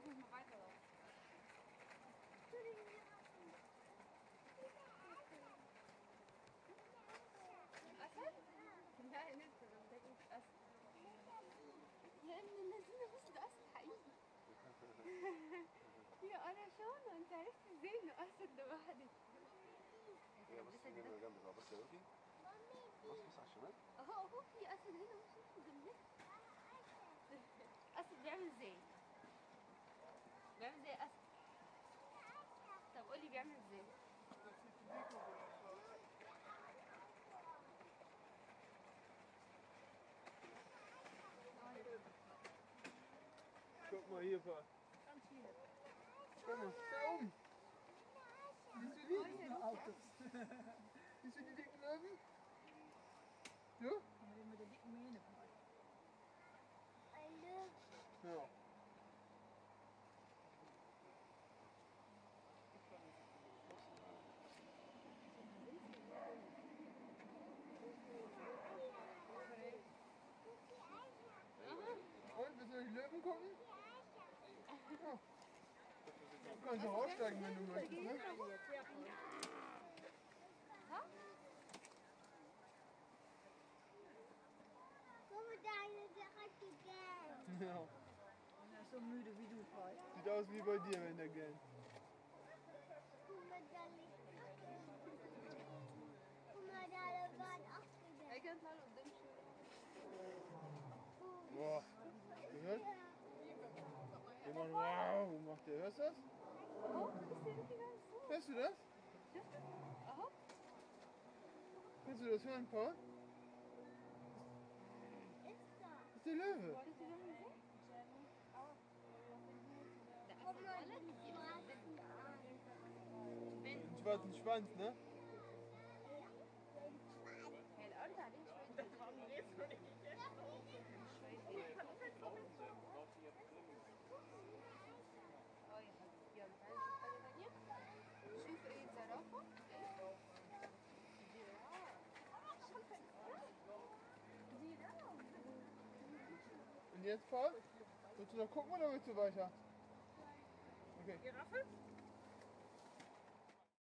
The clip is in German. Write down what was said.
muss mal weiterlaufen. Asad? Nein, nicht so. ده مش أسد. يا ابن الذين بص ده أسد حقيقي. يا أنا شونه أنت عرفت إزاي إنه أسد لوحده؟ هي بص هنا جنبي بقى بص يا وفي بص على الشمال أهو في أسد هنا مش شايفه جنبنا. أسد بيعمل إزاي؟ بيعمل زي أسد. طب قولي بيعمل إزاي؟ Guck mal hier, Pa. Guck mal, da oben. Siehst du die? Siehst du die dicken Löwen? Du? Mit der dicken Mähne. Ja. Und, willst du die Löwen gucken? Ja. Du kannst auch aussteigen, wenn du möchtest, ne? Ja. Und er ist so müde wie du, Paul. Sieht aus wie bei dir, wenn der gähnt. هيك نطلع قدام شوية. Boah. Gehört? Jemand wow macht der. Hörst du das? أهو بس يمكن أنا Hörst du das? أهو. Kannst du das hören, Paul? Das ist der Löwe. شفت بيعمل إزاي؟ ده أسد ولد يبقى بنت. Den schwarzen Schwanz, ne? هي الأرض عليه شوية اه يا حبيبي يلا تعالي نشوف حاجة تانية. شوف ايه زرافة. Und jetzt, Paul? Willst du noch gucken oder willst du weiter? Okay. Giraffe?